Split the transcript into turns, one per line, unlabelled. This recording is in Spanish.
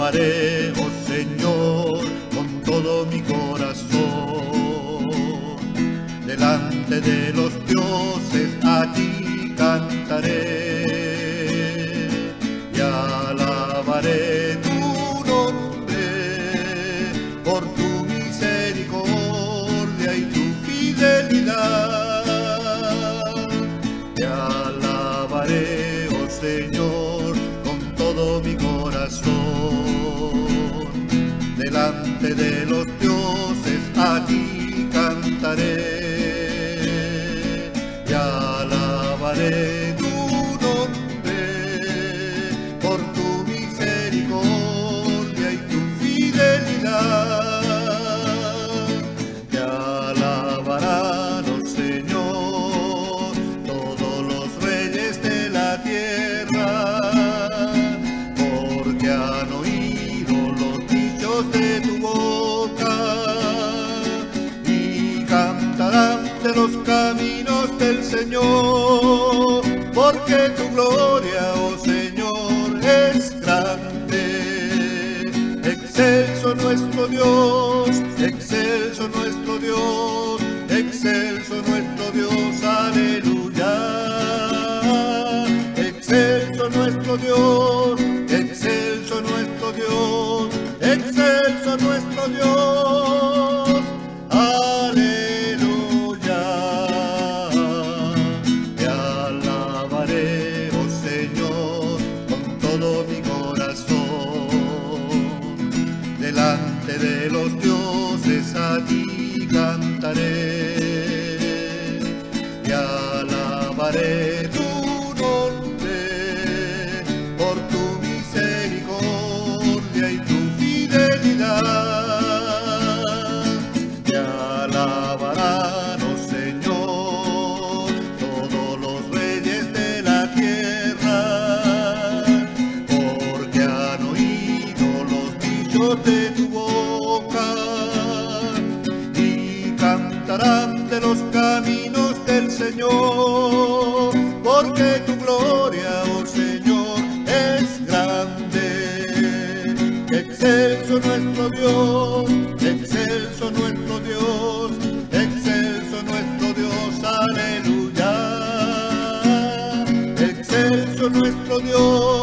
alabaré, oh Señor, con todo mi corazón. Delante de los dioses a ti cantaré y alabaré tu nombre por tu misericordia y tu fidelidad. Te alabaré, oh Señor, con todo mi corazón. Delante de los dioses a ti cantaré y alabaré tu nombre por tu misericordia y tu fidelidad. Te alabarán, oh Señor, todos los reyes de la tierra, porque han oído los dichos de tu boca y cantarán de los caminos del Señor, porque tu gloria, oh Señor, es grande. Excelso nuestro Dios, excelso nuestro Dios, excelso nuestro Dios, aleluya. Excelso nuestro Dios, excelso nuestro Dios, excelso nuestro Dios, aleluya. Te alabaré, oh Señor, con todo mi corazón. Delante de los dioses a ti cantaré y alabaré tu nombre por tu misericordia y tu fidelidad. Te alabarán, oh Señor, todos los reyes de la tierra, porque han oído los dichos de tu boca y cantarán de los caminos del Señor, porque tu gloria, oh Señor, es grande. Excelso nuestro Dios, excelso nuestro Dios, excelso nuestro Dios, aleluya. Excelso nuestro Dios,